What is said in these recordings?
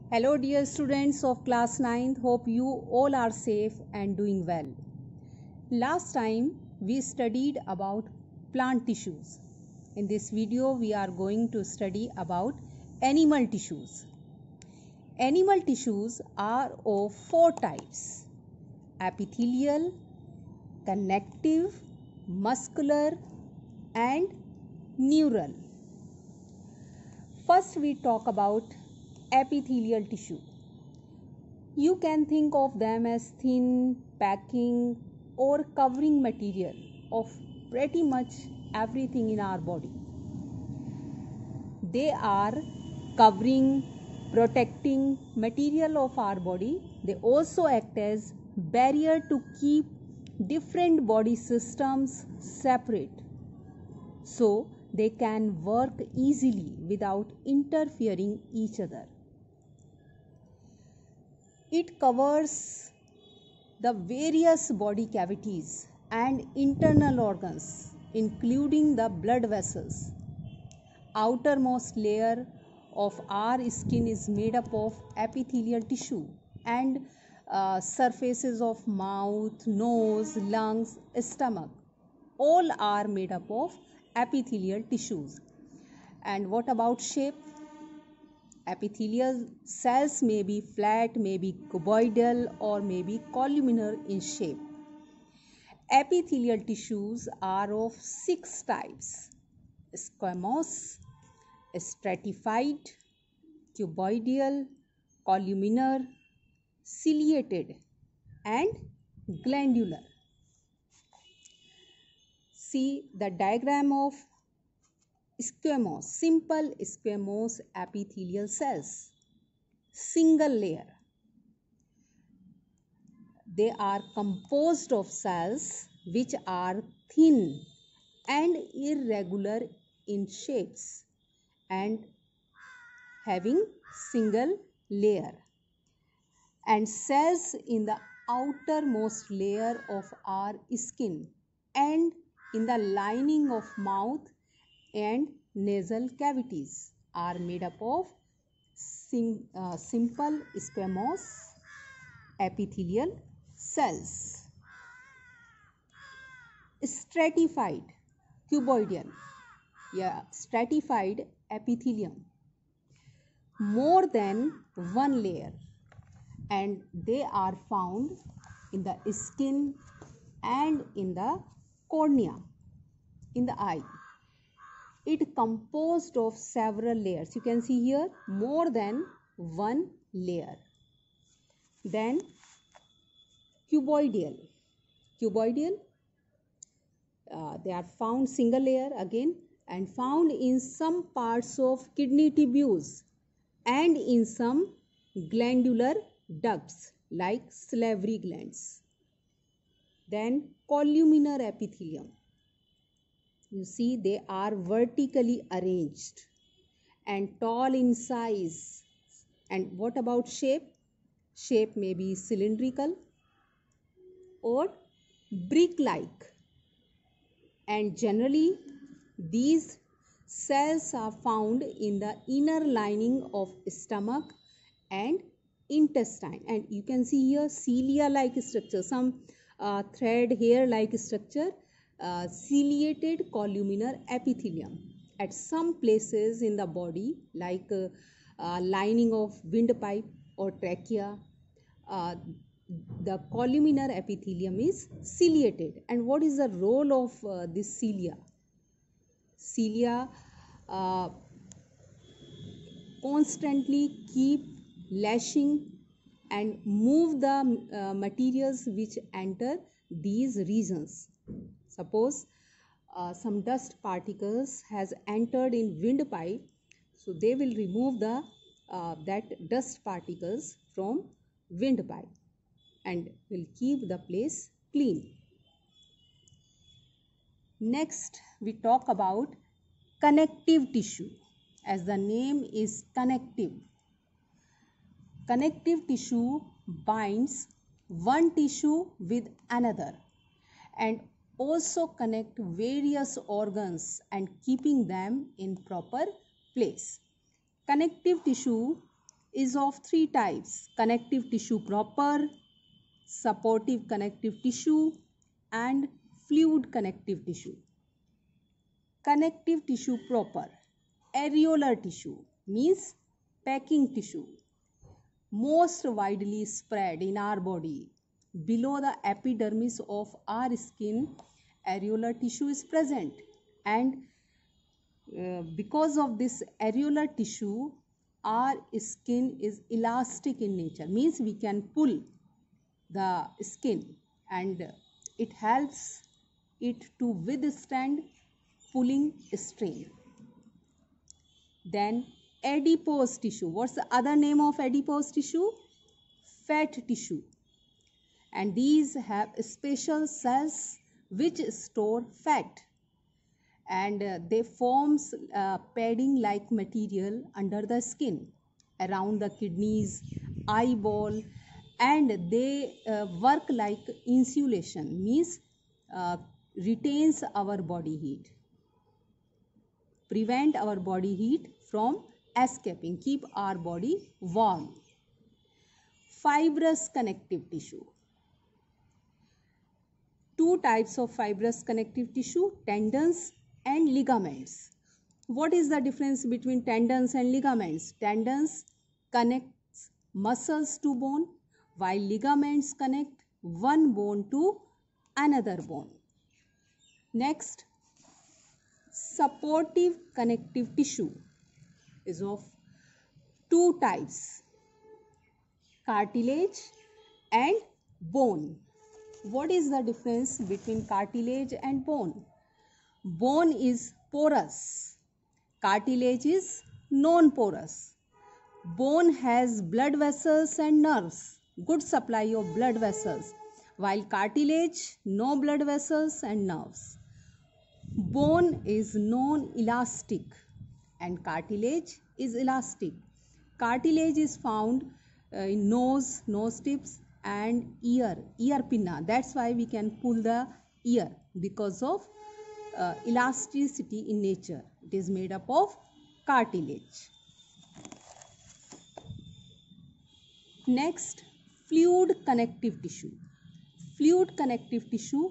Hello dear students of class 9th, hope you all are safe and doing well. Last time we studied about plant tissues. In this video we are going to study about animal tissues. Animal tissues are of four types: epithelial, connective, muscular and neural. First we talk about epithelial tissue. You can think of them as thin, packing or covering material of pretty much everything in our body. They are covering, protecting material of our body. They also act as barrier to keep different body systems separate, so they can work easily without interfering each other. It covers the various body cavities and internal organs, including the blood vessels. Outermost layer of our skin is made up of epithelial tissue, and surfaces of mouth, nose, lungs, stomach, all are made up of epithelial tissues. And what about shape? Epithelial cells may be flat, may be cuboidal, or may be columnar in shape. Epithelial tissues are of 6 types: squamous, stratified, cuboidal, columnar, ciliated, and glandular. See the diagram of squamous, simple squamous epithelial cells, single layer. They are composed of cells which are thin and irregular in shapes and having single layer, and cells in the outermost layer of our skin and in the lining of mouth and nasal cavities are made up of simple squamous epithelial cells. Stratified cuboidal, stratified epithelium, more than one layer, and they are found in the skin and in the cornea, in the eye. It composed of several layers. You can see here more than one layer. Then cuboidal. They are found single layer again, and found in some parts of kidney tubules and in some glandular ducts like salivary glands. Then columnar epithelium. You see they are vertically arranged and tall in size. And what about shape? Shape may be cylindrical or brick-like, and generally these cells are found in the inner lining of stomach and intestine. And you can see here cilia-like structure, some thread hair-like structure, ciliated columnar epithelium. At some places in the body, like lining of windpipe or trachea, the columnar epithelium is ciliated. And what is the role of this cilia? Cilia constantly keep lashing and move the materials which enter these regions. Suppose some dust particles has entered in windpipe, so they will remove the that dust particles from windpipe and will keep the place clean. Next we talk about connective tissue. As the name is connective, connective tissue binds one tissue with another and also connect various organs and keeping them in proper place. Connective tissue is of three types: connective tissue proper, supportive connective tissue, and fluid connective tissue. Connective tissue proper, areolar tissue means packing tissue, most widely spread in our body. Below the epidermis of our skin, areolar tissue is present, and because of this areolar tissue, our skin is elastic in nature, means we can pull the skin, and it helps it to withstand pulling strain. Then adipose tissue. What's the other name of adipose tissue? Fat tissue. And these have special cells which store fat, and they forms padding like material under the skin around the kidneys, eyeball, and they work like insulation, means retains our body heat, prevent our body heat from escaping, keep our body warm. Fibrous connective tissue. Two types of fibrous connective tissue: tendons and ligaments. What is the difference between tendons and ligaments? Tendons connects muscles to bone, while ligaments connect one bone to another bone. Next, supportive connective tissue is of two types: cartilage and bone. What is the difference between cartilage and bone? Bone is porous, cartilage is non-porous. Bone has blood vessels and nerves, good supply of blood vessels, while cartilage no blood vessels and nerves. Bone is non-elastic and cartilage is elastic. Cartilage is found in nose tips, and ear pinna. That's why we can pull the ear, because of elasticity in nature. It is made up of cartilage. Next, fluid connective tissue. Fluid connective tissue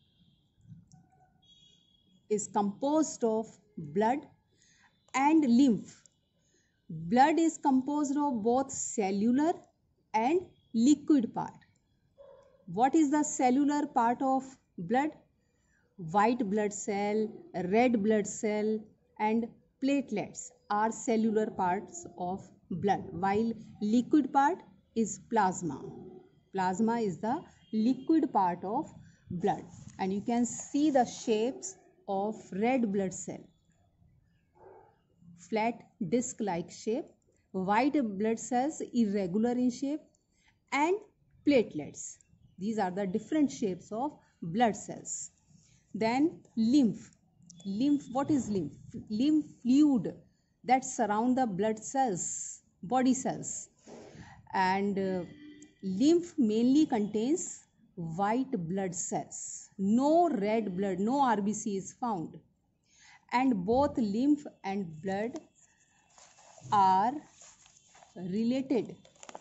is composed of blood and lymph. Blood is composed of both cellular and liquid part. What is the cellular part of blood? White blood cell, red blood cell, and platelets are cellular parts of blood, while liquid part is plasma. Plasma is the liquid part of blood, and you can see the shapes of red blood cell: flat disc-like shape, white blood cells irregular in shape, and platelets. These are the different shapes of blood cells. Then lymph. What is lymph? Lymph fluid that surround the blood cells, body cells. And lymph mainly contains white blood cells. No red blood, no RBC is found. And both lymph and blood are related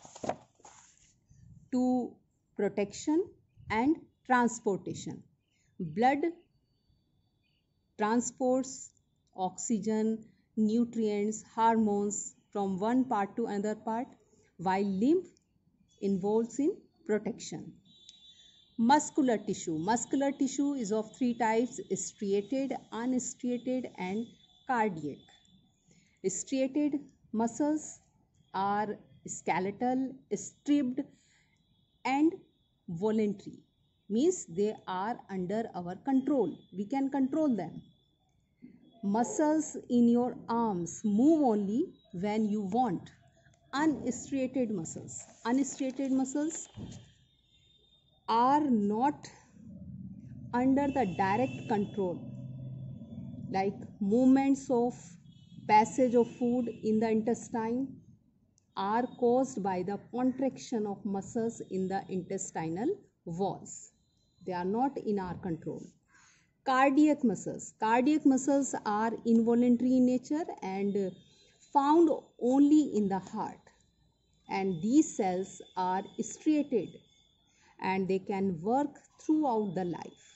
to protection and transportation. Blood transports oxygen, nutrients, hormones from one part to another part, while lymph involves in protection. Muscular tissue. Muscular tissue is of three types: striated, unstriated, and cardiac. Striated muscles are skeletal, stripped, and voluntary, means they are under our control. We can control them. Muscles in your arms move only when you want. Unstriated muscles. Unstriated muscles are not under the direct control, like movements of passage of food in the intestine are caused by the contraction of muscles in the intestinal walls. They are not in our control. Cardiac muscles. Cardiac muscles are involuntary in nature and found only in the heart. and these cells are striated and they can work throughout the life.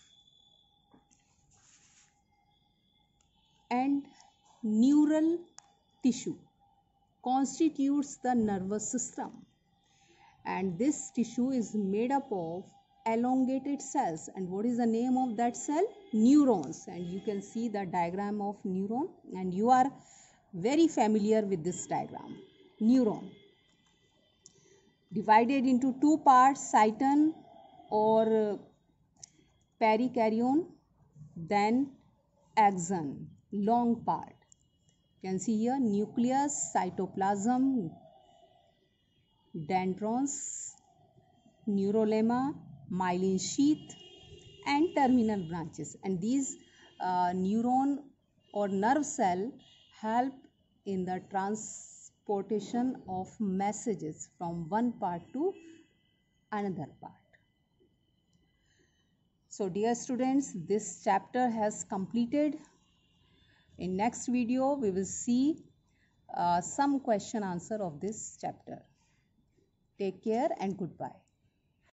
And neural tissue constitutes the nervous system, and this tissue is made up of elongated cells. And what is the name of that cell? Neurons. And you can see the diagram of neuron, and you are very familiar with this diagram. Neuron divided into two parts, cyton or perikaryon, then axon, long part. You can see here nucleus, cytoplasm, dendrons, neurolemma, myelin sheath, and terminal branches. And these neuron or nerve cell help in the transportation of messages from one part to another part. So dear students, this chapter has completed. In next video, we will see some question answer of this chapter. Take care and goodbye.